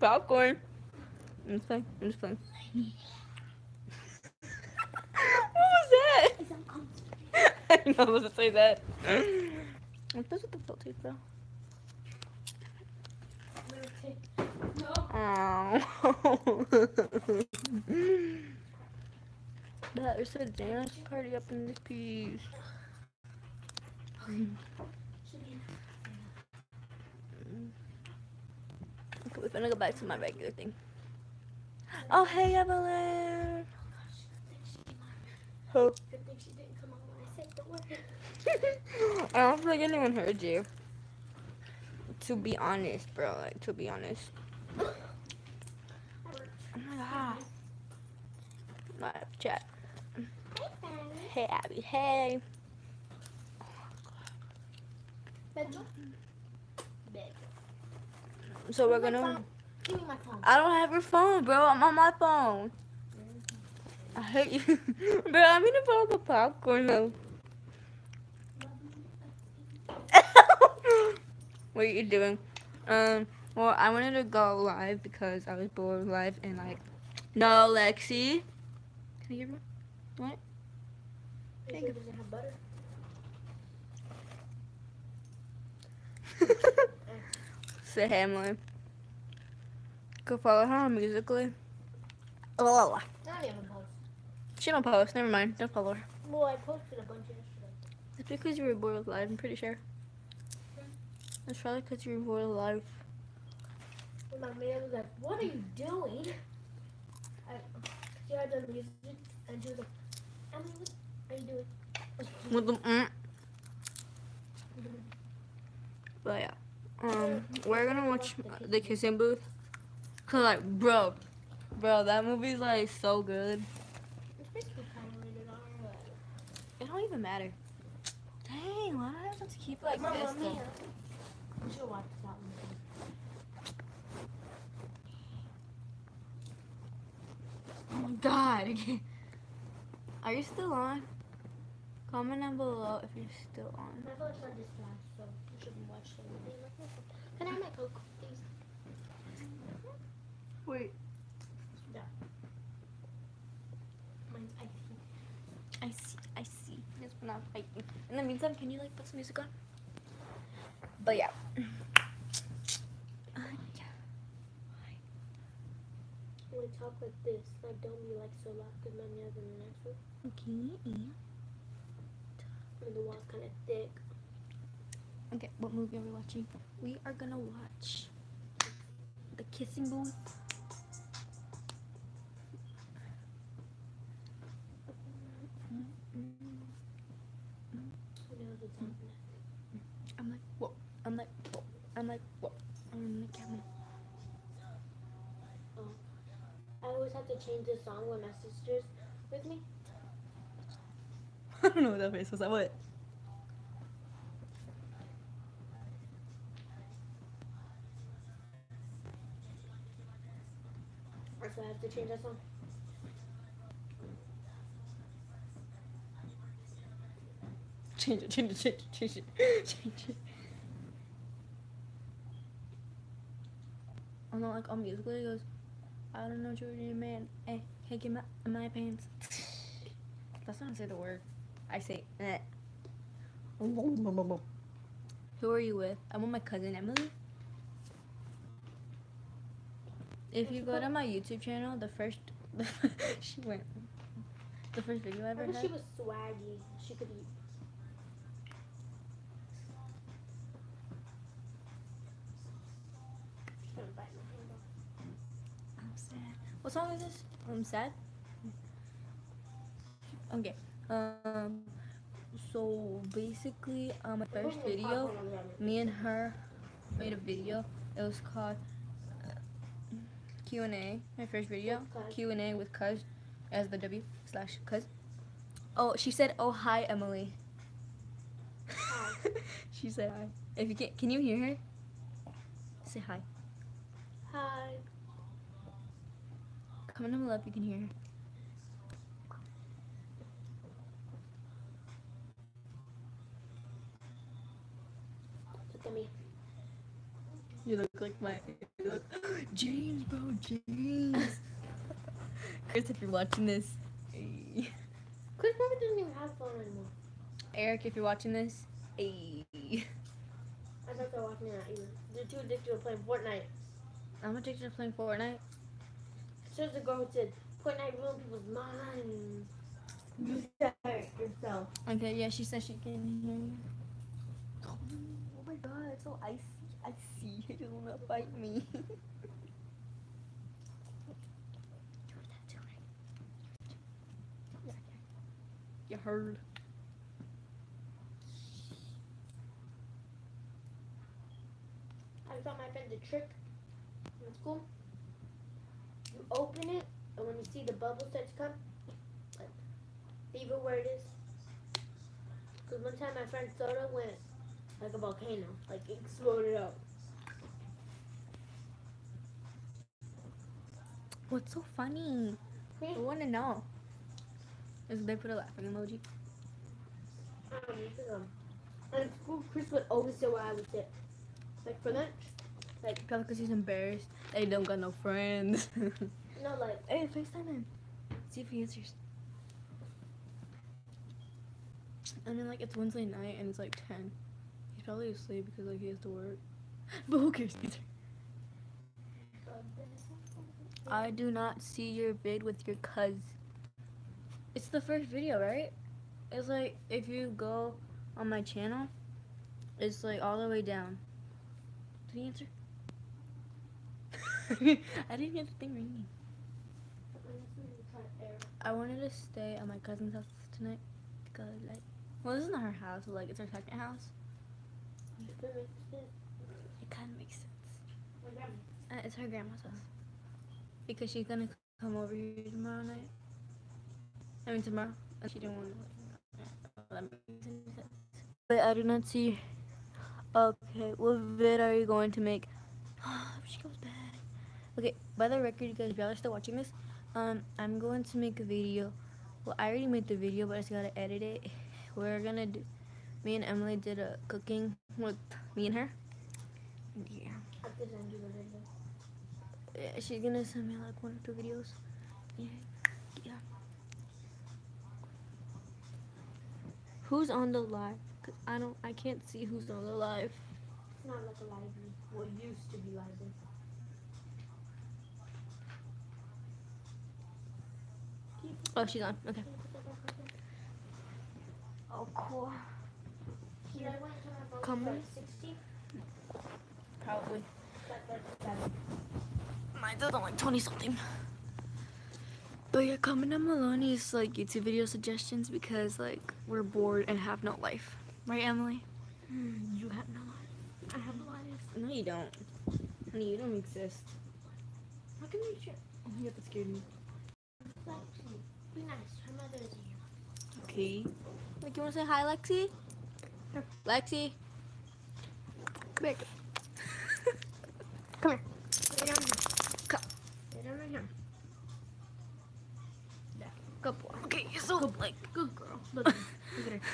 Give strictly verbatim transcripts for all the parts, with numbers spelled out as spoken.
popcorn. I'm just playing. I'm just playing. What was that? I didn't know I was supposed to say that. What's this with the salt taste, bro? Oh. That is a dance party up in this piece. Okay, we're gonna go back to my regular thing. Oh, hey, Evelyn. Who? I don't feel like anyone heard you. To be honest, bro. Like, to be honest. Oh my god. Live chat. Hey, Abby. Hey. So we're gonna. Give me my phone. I don't have your phone, bro. I'm on my phone. I hate you, bro. I'm gonna put up a popcorn though. What are you doing? Um. Well, I wanted to go live because I was bored live and like. No, Lexi. Can I give her? What? Sure it doesn't have butter. Say hey, Emily. Go follow her on Musically. Oh, Not even post. she don't post. Never mind. Don't follow her. Well, I posted a bunch yesterday. It's because you were bored with live. I'm pretty sure. It's probably because you were bored with live. And my man was like, "What are you doing?" I, she had done music, and she was like, "Emily, what are you doing?" With the mm. But yeah, um, we're gonna watch the Kissing Booth. Cause like, bro, bro, that movie's like so good. It's basically kind of rated R, but It don't even matter. Dang, why do I have to keep it like Mama, this? Mia, though? you should watch that one. Oh my god. Are you still on? Comment down below if you're still on. My phone started this fast, so you shouldn't watch the movie. Can I have my Coke, please? Wait. No. Mine's icy. I see, I see. Yes, we're not fighting. In the meantime, can you like put some music on? But yeah. When I talk like this, like don't be like so loud because my nails in the next one. Okay. And the wall's kind of thick. Okay, what movie are we watching? We are gonna watch The Kissing Booth. I'm like, whoa. I'm like, whoa. I'm like, whoa. I'm like, camera. Oh. I always have to change the song when my sister's with me. I don't know what that face was. That what? So I have to change that song. Change it, change it, change it, change it, change it. I know, like on Musical.ly, it goes, I don't know, Georgia, man. Hey, hey, get my, my pants. That's not how I say the word. I say, eh. Who are you with? I'm with my cousin Emily. If you go to my YouTube channel, the first, the, she went, the first video I ever I wish had. she was swaggy. She could eat. I'm sad. What song is this? I'm sad. Okay. Um. So basically, um, my first video, me and her made a video. It was called uh, Q and A. My first video, Q and A with Cuz, as the W slash Cuz. Oh, she said, "Oh hi, Emily." Hi. She said hi. If you can, can you hear her? Say hi. Hi. Comment down below if you can hear her. Look at me. You look like my you look, James, bro, James. Chris, if you're watching this, hey. Chris probably doesn't even have a phone anymore. Eric, if you're watching this, hey. I thought they were watching that either. They're too addicted to playing Fortnite. I'm addicted to playing Fortnite. So the girl who said Fortnite ruined people's minds. You said it yourself. Okay, yeah, she said she can hear you. Oh my god, it's so icy. Icy. He doesn't want to fight me. You heard. I taught my friends a trick in school. You open it, and when you see the bubbles start to come, like, leave it where it is. Because one time my friend soda went like a volcano, like it exploded out. What's so funny? I want to know. Is they put a laughing emoji? Um, um, in school, Chris would always say where I would sit. Like for lunch, like Probably because he's embarrassed that he don't got no friends. no, like Hey, FaceTime him. See if he answers. And then like it's Wednesday night and it's like ten. He's probably asleep because like he has to work. But who cares? I do not see your vid with your cuz. It's the first video, right? It's like if you go on my channel, it's like all the way down. Did he answer? I didn't get the thing ringing. I wanted to stay at my cousin's house tonight because like, well, this is not her house, but like it's her second house. It kind of makes sense. Uh, it's her grandma's house because she's gonna come over here tomorrow night. I mean tomorrow, and she didn't want to. That makes any sense. But I do not see. Okay, what vid are you going to make? She goes back. Okay, by the record, you guys, if y'all are still watching this, um, I'm going to make a video. Well, I already made the video, but I just gotta edit it. We're gonna do. Me and Emily did a cooking with me and her. Yeah. Yeah, she's gonna send me like one or two videos. Yeah. Yeah. Who's on the live? Cause I don't, I can't see who's on the live. It's not like a library. What used to be library. Oh, she's on. Okay. Oh, cool. Should I wait until my phone Come is on. like sixty? Probably. Like thirty-seven. Mine's on like twenty something. But yeah, comment on Maloney's like YouTube video suggestions because like we're bored and have no life. Right, Emily? You have no life. I have a life. No, you don't. Honey, you don't exist. How can you share? Oh my god, that scared me. Lexi, be nice. Her mother is here. Okay. Like, you wanna say hi, Lexi? Sure. Lexi? Come here. Come here. Lay down here. Come. Lay down right here. There. Good boy. Okay, you're so Good, like. good girl. Look at her. Look at her.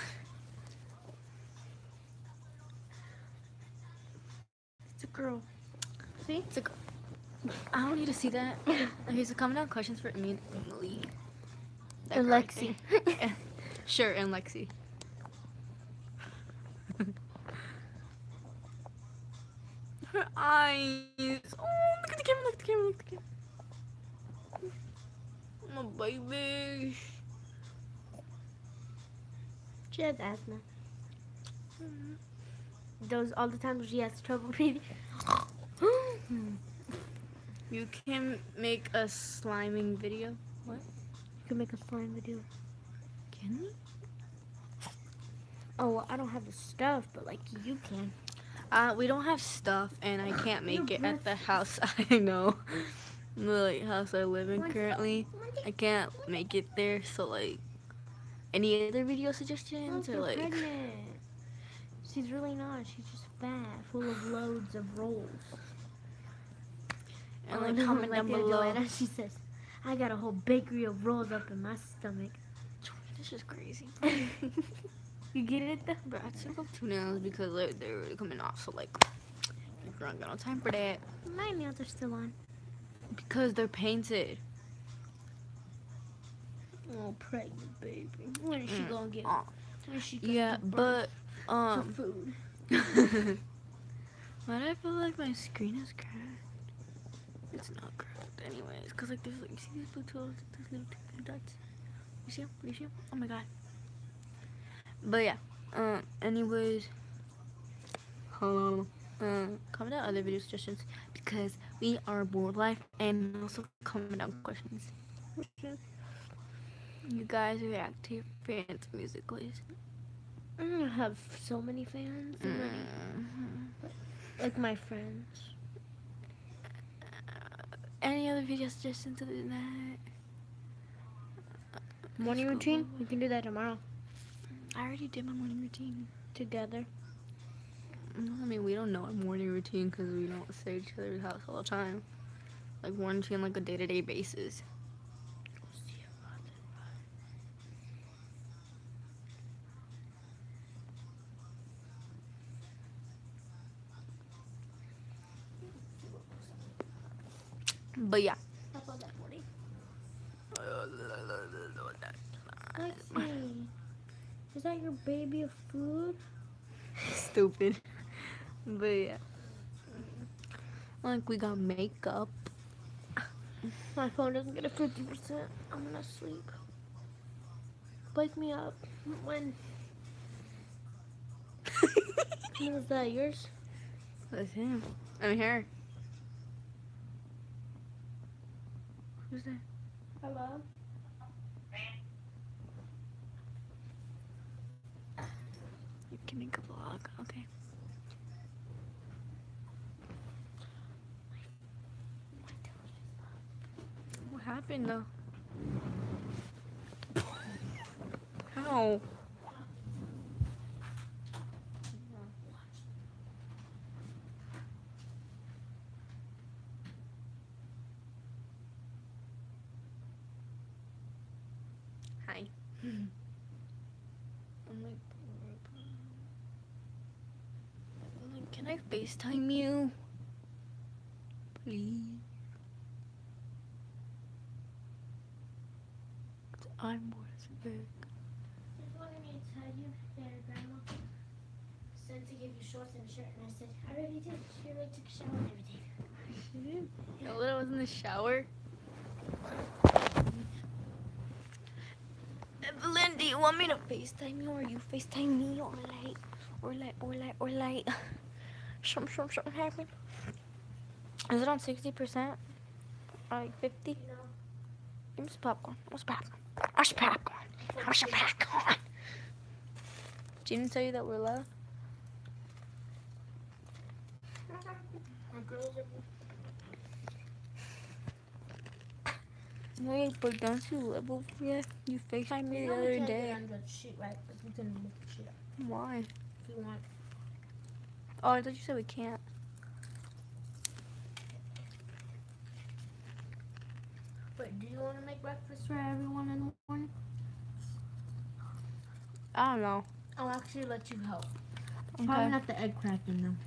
It's a girl. See? It's a girl. I don't need to see that. Okay, so comment down questions for me and Emily. That And girl right Lexi. there. Sure, and Lexi. Her eyes. Oh, look at the camera, look at the camera, look at the camera. My baby. She has asthma. Those all the times she has trouble breathing. You can make a sliming video. What? You can make a slime video. Can we? Oh, well, I don't have the stuff, but like you can. Uh, we don't have stuff, and I can't make it at the house I know. The like, house I live in currently. I can't make it there, so like, any other video suggestions or She's like? pregnant. She's really not. She's just fat, full of loads of rolls. And Oh, like no, comment like down the other below. Joanna, she says, I got a whole bakery of rolls up in my stomach. This is crazy. You get it though? But I took off two nails because like, they're really coming off. So like, you're girl, I got no time for that. My nails are still on. Because they're painted. Oh, pregnant baby. When is she Mm. gonna get? Aw. When is she gonna Yeah, give birth but to um food? why do I feel like my screen is cracked? It's not cracked anyways, cause like there's like, you see these blue tools, these little two little dots. You see them? You see them? Oh my god. But yeah, um, anyways, um, uh, comment down other video suggestions because we are bored life, and also comment down questions. You guys react to your fans' music, please. I don't have so many fans. So many. Mm-hmm. Like my friends. Any other video suggestions other than that? Morning Let's go routine? over. We can do that tomorrow. I already did my morning routine. Together. No, I mean, we don't know our morning routine because we don't stay at each other's house all the time. Like, morning routine, like a day-to-day basis. But yeah. I thought that morning. Lexi, is that your baby of food? Stupid. But yeah. Like, we got makeup. My phone doesn't get a fifty percent. I'm gonna sleep. Wake me up. When? When was that? Yours? That's him. I'm here. Who's that? Hello? You can make a vlog. Okay. What happened though? How? Hi. I'm like, I'm like, can I FaceTime you? Please. I'm bored as fuck. Just wanted me to tell you that your grandma said to give you shorts and a shirt, and I said, I already did. She already took a shower and everything. You know when I was in the shower? Evelyn, do you want me to FaceTime you or you FaceTime me or like, or like, or like, or like, something, something, something happened? Is it on sixty percent? Or like fifty? You know, Give me some popcorn. What's popcorn? What's popcorn? What's some popcorn? Didn't tell you that we're live? my girls are. Wait, but don't you live over here? You FaceTimed me the other day. On the sheet, right? But we can look the shit up Why? if you want. Oh, I thought you said we can't. Wait, do you want to make breakfast for everyone in the morning? I don't know. I'll actually let you help. Okay. Probably not the egg cracking though.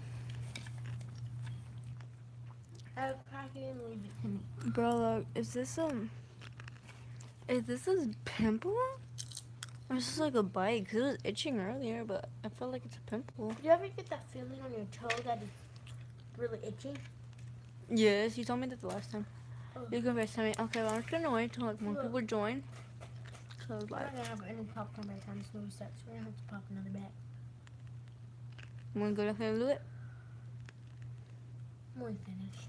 Egg cracking, leave it to me. Bro, look, is this um, is this a pimple? Or is this like a bite? Cause it was itching earlier, but I feel like it's a pimple. Do you ever get that feeling on your toe that it's really itchy? Yes, you told me that the last time. Oh. You can FaceTime me. Okay, well, I'm just gonna wait till like more Look. people join. So it's We're like, not gonna have any popcorn by the time this movie starts. We're gonna have to pop another bag. I'm gonna go down and do it. When we finish.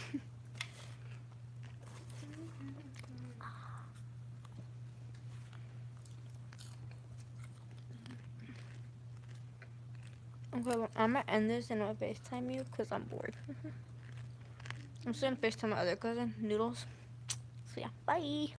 Okay, well, I'm gonna end this and I'll FaceTime you because I'm bored. I'm just gonna FaceTime my other cousin, Noodles. So yeah, bye.